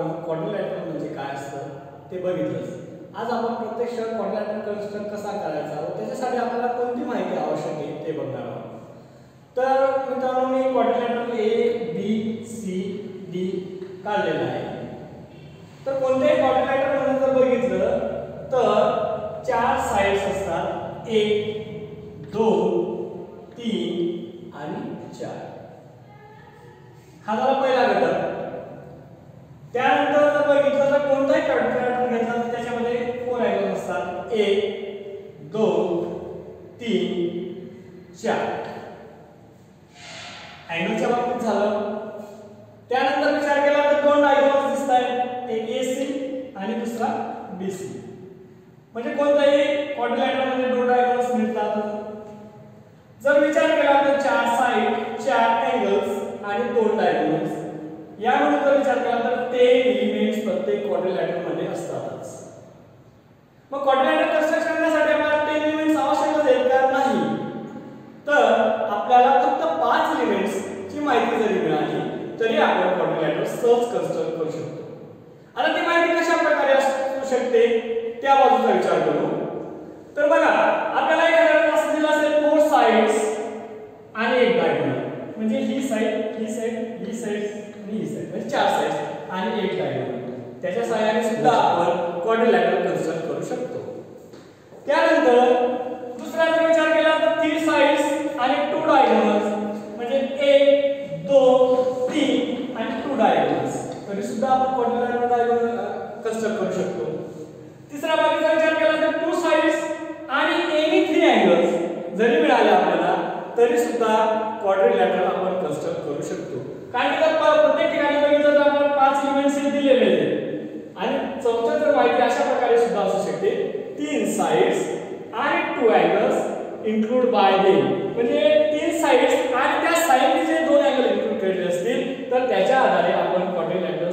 आपण क्वाड्रिलॅटरल म्हणजे काय असतं ते बघितलंच. आज आपण प्रत्यक्ष क्वाड्रिलॅटरल कन्स्ट्रक्ट कसा करायचा व त्याच्यासाठी आपल्याला कोणती माहिती आवश्यक आहे ते बघणार आहोत. तर मित्रांनो मी क्वाड्रिलॅटरल ABCD काढलेला आहे. तर कोणत्याही क्वाड्रिलॅटरल मध्ये जर बघितलं तर 4 साइड्स असतात, 1 2 3 आणि 4. हा झाला पहिला घटक. त्यानंतर जर बघितलं तर कोणताही क्वाड्रिलॅटरल घेतला तर त्याच्यामध्ये 4 अँगल असतात, 1 2 3 4. अँगलच्या बाबतीत झालं. त्यानंतर विचार केला तर दोन डायगोनल्स दिसत आहेत, एक AC आणि दुसरा BC. म्हणजे कोणताही क्वाड्रिलॅटरल मध्ये दोन डायगोनल्स मिळतात. जर विचार केला तर 4 साइड, 4 अँगल्स आणि 2 डायगोनल्स यामध्ये जर विचार केला तर 10 एलिमेंट्स प्रत्येक क्वाड्रिलॅटरल मध्ये असतातच. मग क्वाड्रिलॅटरल कन्स्ट्रक्शन करण्यासाठी आपल्याला 10 एलिमेंट्स आवश्यक आहेत का? नाही. तर आपल्याला फक्त 5 एलिमेंट्स ची माहिती जरी मिळाली तरी आपण क्वाड्रिलॅटरल सहज कन्स्ट्रक्ट करू शकतो. आता ती माहिती कशा प्रकारे असू शकते त्या बाजूचा विचार करू. तर बघा आपल्याला एक क्वाड्रिलॅटरल असं दिलं असेल 4 साइड्स आणि एक डायगोनल. म्हणजे ही साइड, ही साइड, ही साइड आणि ही साइड म्हणजे 4 साइड्स आणि एक डायगोनल. त्याच्या सहाय्याने सुद्धा आपण क्वाड्रिलॅटरल कन्स्ट्रक्ट करू शकतो. त्यानंतर दुसरा जर विचार केला तर 3 साइड्स आणि 2 डायगोनल्स म्हणजे 1 2 3 आणि 2 डायगोनल्स तरी सुद्धा आपण क्वाड्रिलॅटरल डायगोनल कन्स्ट्रक्ट करू शकतो. तिसरा बाजूचा विचार केला तर 2 साइड्स आणि एनी 3 अँगल्स जरी मिळाले आपल्याला तरी सुद्धा क्वाड्रिलॅटरल आपण कन्स्ट्रक्ट करू शकतो. कारण की प्रत्येक ठिकाणी बघितलं तर आपल्याला 5 एलिमेंट्स दिलेले आहेत आणि चौथं जर माहिती अशा प्रकारे सुद्धा असू शकते 3 साइड्स आणि 2 अँगल्स इन्क्लूड बाय देम. म्हणजे 3 साइड्स आणि त्या साइडने जे 2 अँगल इन्क्लूड केलेले असतील तर त्याच्या आधारे आपण क्वाड्रिलॅटरल